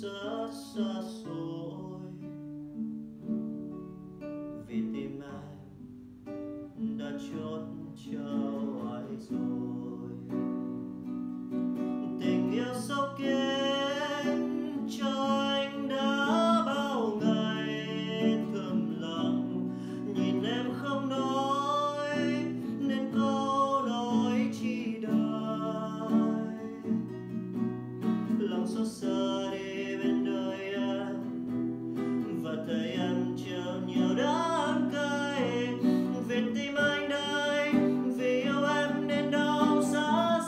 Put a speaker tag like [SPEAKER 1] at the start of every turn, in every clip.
[SPEAKER 1] rất xa xôi, vì tim anh đã chốt cho ai rồi. Tình yêu sâu kín cho anh đã bao ngày thầm lặng, nhìn em không nói nên câu nói chi đời. Lòng xót xa đi bên đời em và thấy em chợt nhiều đắng cay, vì tim anh đây vì yêu em nên đau giá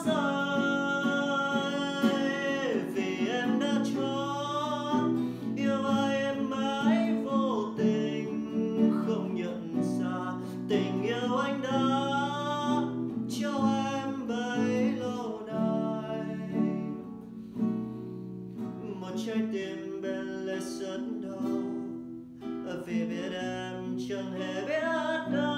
[SPEAKER 1] rời. Vì em đã cho yêu ai em mãi vô tình không nhận ra tình yêu anh đã cho em bấy lâu nay. Một trái tim bên lệ rất đau vì biết em chẳng hề biết đâu.